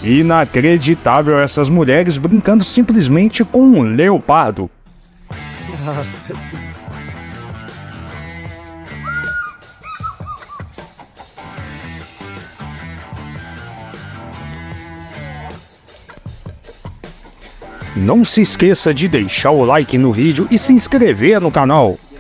Inacreditável essas mulheres brincando simplesmente com um leopardo. Não se esqueça de deixar o like no vídeo e se inscrever no canal.